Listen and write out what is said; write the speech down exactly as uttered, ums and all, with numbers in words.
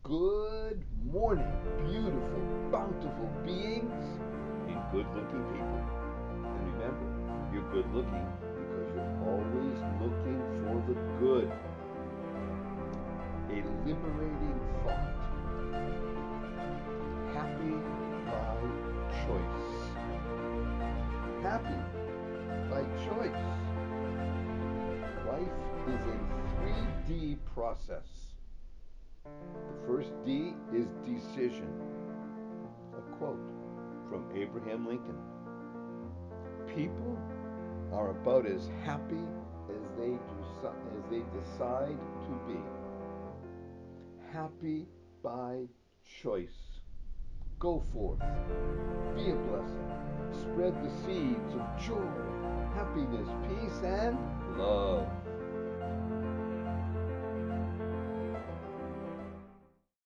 Good morning, beautiful, bountiful beings and good looking people. And remember, you're good looking because you're always looking for the good. A liberating thought. Happy by choice. Happy by choice. Life is a three D process. The first D is decision. A quote from Abraham Lincoln. People are about as happy as they, do, as they decide to be. Happy by choice. Go forth. Be a blessing. Spread the seeds of joy, happiness, peace, and love.